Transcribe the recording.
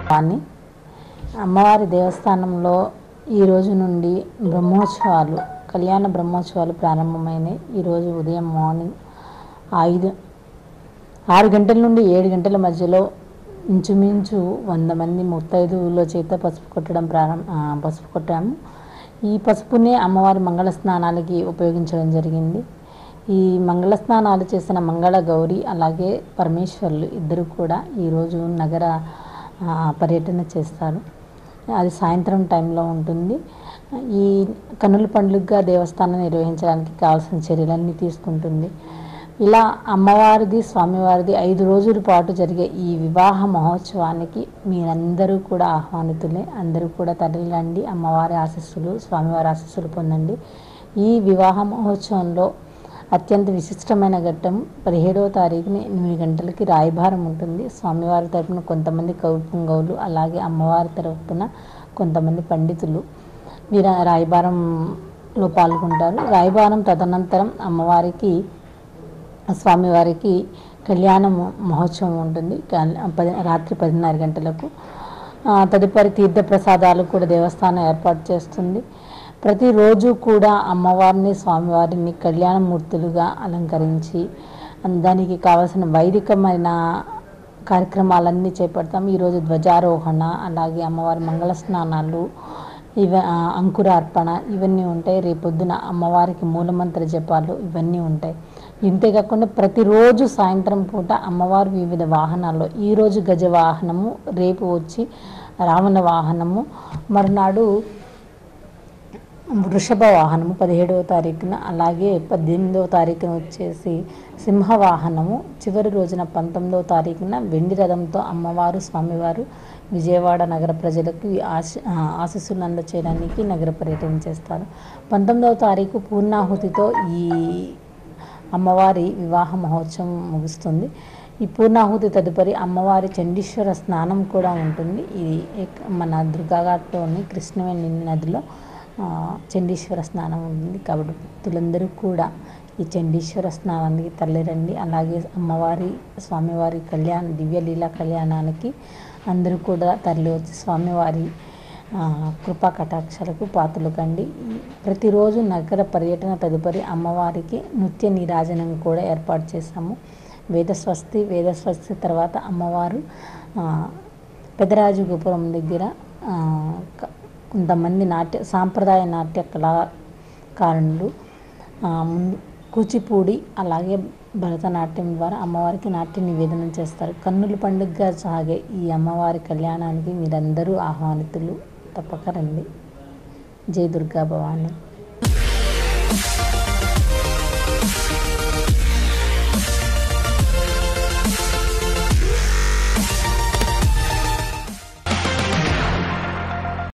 కానీ అమ్మవారి దేవస్థానంలో ఈ రోజు నుండి బ్రహ్మోత్సవాలు కళ్యాణ బ్రహ్మోత్సవాలు ప్రారంభమైనాయి. ఈరోజు ఉదయం మార్నింగ్ 6 గంటల నుండి 7 గంటల మధ్యలో ఇంచుమించు 100 మంది ముత్తైదువుల చేత పసుపు కొట్టాము. ఈ పసుపునే అమ్మవారి మంగళ స్నానాలకి ఉపయోగించడం జరిగింది. ఈ మంగళ స్నానాలు చేసిన మంగళ గౌరి అలాగే పరమేశ్వరులు ఇద్దరు కూడా ఈరోజు నగర పర్యటన చేస్తారు. అది సాయంత్రం టైంలో ఉంటుంది. ఈ కన్నుల పండుగగా దేవస్థానం నిర్వహించడానికి కావాల్సిన చర్యలన్నీ తీసుకుంటుంది. ఇలా అమ్మవారిది స్వామివారిది 5 రోజుల పాటు జరిగే ఈ వివాహ మహోత్సవానికి మీరందరూ కూడా ఆహ్వానితులే. అందరూ కూడా తరలిరండి, అమ్మవారి ఆశీస్సులు స్వామివారి ఆశీస్సులు పొందండి. ఈ వివాహ మహోత్సవంలో అత్యంత విశిష్టమైన ఘట్టం 17వ తారీఖుని 8 గంటలకి రాయబారం ఉంటుంది. స్వామివారి తరపున కొంతమంది కౌపుంగవులు అలాగే అమ్మవారి తరపున కొంతమంది పండితులు వీర రాయబారంలో పాల్గొంటారు. రాయబారం తదనంతరం అమ్మవారికి స్వామివారికి కళ్యాణ మహోత్సవం ఉంటుంది రాత్రి 10:30 గంటలకు. తదుపరి తీర్థప్రసాదాలు కూడా దేవస్థానం ఏర్పాటు చేస్తుంది. ప్రతిరోజు కూడా అమ్మవారిని స్వామివారిని కళ్యాణమూర్తులుగా అలంకరించి దానికి కావలసిన వైదికమైన కార్యక్రమాలన్నీ చేపడతాం. ఈరోజు ధ్వజారోహణ అలాగే అమ్మవారి మంగళ స్నానాలు అంకురార్పణ ఇవన్నీ ఉంటాయి. రేపొద్దున అమ్మవారికి మూలమంత్ర జపాలు ఇవన్నీ ఉంటాయి. ఇంతేకాకుండా ప్రతిరోజు సాయంత్రం పూట అమ్మవారు వివిధ వాహనాల్లో ఈరోజు గజ వాహనము, రేపు వచ్చి రావణ వాహనము, మరునాడు వృషభ వాహనము 17వ తారీఖున, అలాగే 18వ తారీఖున వచ్చేసి సింహవాహనము, చివరి రోజున 19వ తారీఖున వెండి రథంతో అమ్మవారు స్వామివారు విజయవాడ నగర ప్రజలకు ఆశీస్సులు అందచేయడానికి నగర పర్యటన చేస్తారు. 19వ తారీఖు పూర్ణాహుతితో ఈ అమ్మవారి వివాహ మహోత్సవం ముగుస్తుంది. ఈ పూర్ణాహుతి తదుపరి అమ్మవారి చండీశ్వర స్నానం కూడా ఉంటుంది. ఇది మన దుర్గాఘాట్లోని కృష్ణవేణి నదిలో చండీశ్వర స్నానం ఉంటుంది. కాబట్టి భక్తులందరూ కూడా ఈ చండీశ్వర స్నానానికి తరలిరండి. అలాగే అమ్మవారి స్వామివారి దివ్యలీలా కళ్యాణానికి అందరూ కూడా తరలి వచ్చి స్వామివారి కృపా కటాక్షాలకు పాత్రలు కండి. ప్రతిరోజు నగర పర్యటన తదుపరి అమ్మవారికి నృత్య నీరాజనం కూడా ఏర్పాటు చేశాము. వేదస్వస్తి తర్వాత అమ్మవారు పెదరాజుగోపురం దగ్గర కొంతమంది సాంప్రదాయ నాట్య కళాకారులు కూచిపూడి అలాగే భరతనాట్యం ద్వారా అమ్మవారికి నాట్య నివేదన చేస్తారు. కన్నుల పండుగగా సాగే ఈ అమ్మవారి కళ్యాణానికి మీరందరూ ఆహ్వానితులు. తప్పక రండి. జై దుర్గా భవాని.